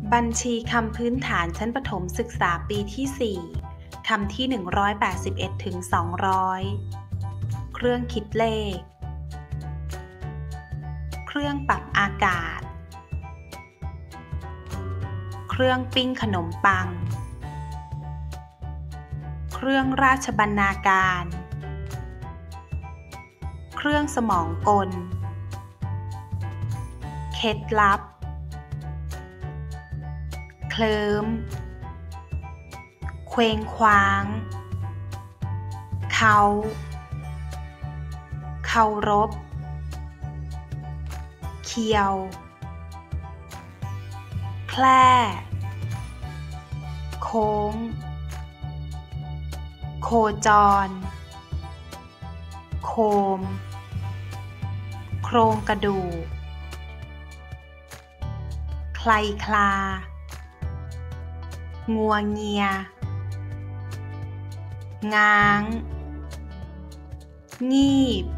บัญชีคำพื้นฐานชั้นประถมศึกษาปีที่ 4 คำที่ 181 ถึง 200 เครื่องคิดเลข เครื่องปรับอากาศ เครื่องปิ้งขนมปัง เครื่องราชบรรณาการ เครื่องสมองกล เคล็ดลับ เคลิ้ม เคว้งคว้าง เคารพ เคียว แคล่ โค้ง โคจร โคม โครงกระดูก ใครคลา งัวเงีย ง้าง งีบ